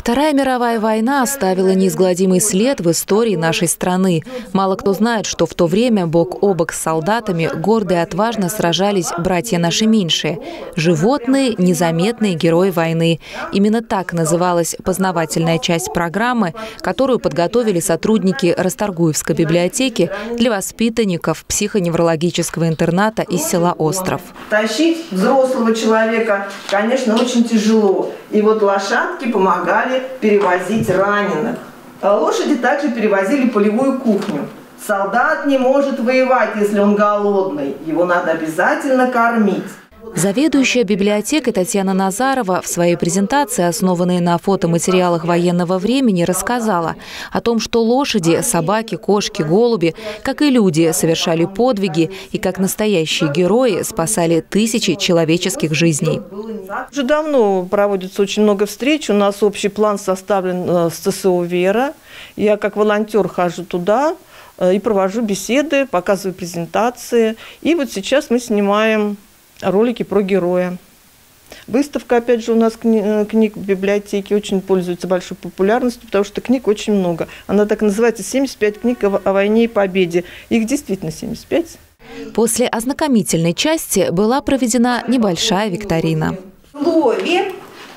Вторая мировая война оставила неизгладимый след в истории нашей страны. Мало кто знает, что в то время бок о бок с солдатами гордо и отважно сражались братья наши меньшие. Животные, незаметные герои войны. Именно так называлась познавательная часть программы, которую подготовили сотрудники Расторгуевской библиотеки для воспитанников психоневрологического интерната из села Остров. Тащить взрослого человека, конечно, очень тяжело. И вот лошадки помогали перевозить раненых. Лошади также перевозили полевую кухню. Солдат не может воевать, если он голодный. Его надо обязательно кормить. Заведующая библиотекой Татьяна Назарова в своей презентации, основанной на фотоматериалах военного времени, рассказала о том, что лошади, собаки, кошки, голуби, как и люди, совершали подвиги и как настоящие герои спасали тысячи человеческих жизней. Уже давно проводится очень много встреч. У нас общий план составлен с ЦСО «Вера». Я как волонтер хожу туда и провожу беседы, показываю презентации. И вот сейчас мы снимаем ролики про героя. Выставка, опять же, у нас книг в библиотеке очень пользуется большой популярностью, потому что книг очень много. Она так называется «75 книг о войне и победе». Их действительно 75. После ознакомительной части была проведена небольшая викторина. В слове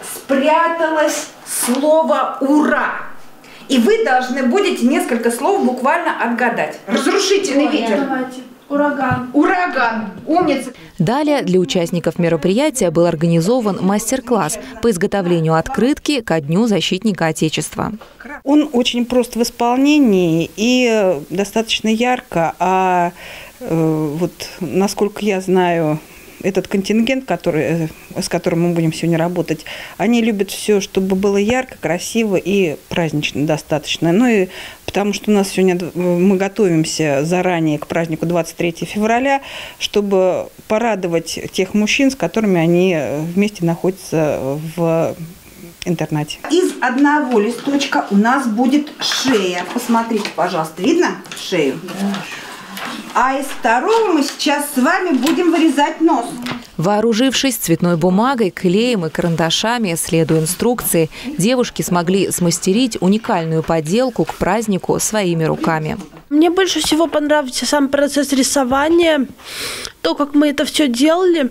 спряталось слово «ура». И вы должны будете несколько слов буквально отгадать. Разрушительный ветер. Давайте. Ураган. Ураган. Умница. Далее для участников мероприятия был организован мастер-класс по изготовлению открытки ко Дню защитника Отечества. Он очень прост в исполнении и достаточно ярко. Вот, насколько я знаю, этот контингент, с которым мы будем сегодня работать, они любят все, чтобы было ярко, красиво и празднично достаточно. Ну и потому что у нас сегодня мы готовимся заранее к празднику 23 февраля, чтобы порадовать тех мужчин, с которыми они вместе находятся в интернате. Из одного листочка у нас будет шея. Посмотрите, пожалуйста, видно шею? А из второго мы сейчас с вами будем вырезать нос. Вооружившись цветной бумагой, клеем и карандашами, следуя инструкции, девушки смогли смастерить уникальную поделку к празднику своими руками. Мне больше всего понравился сам процесс рисования, то, как мы это все делали.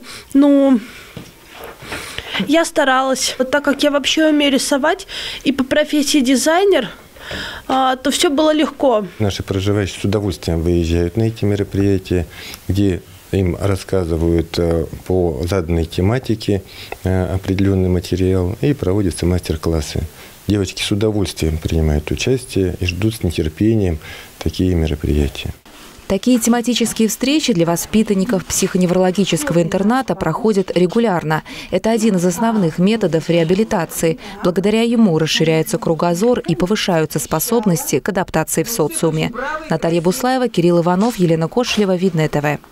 Я старалась. Вот так как я вообще умею рисовать и по профессии дизайнер, то все было легко. Наши проживающие с удовольствием выезжают на эти мероприятия, где им рассказывают по заданной тематике определенный материал и проводятся мастер-классы. Девочки с удовольствием принимают участие и ждут с нетерпением такие мероприятия. Такие тематические встречи для воспитанников психоневрологического интерната проходят регулярно. Это один из основных методов реабилитации. Благодаря ему расширяется кругозор и повышаются способности к адаптации в социуме. Наталья Буслаева, Кирилл Иванов, Елена Кошлева, Видное ТВ.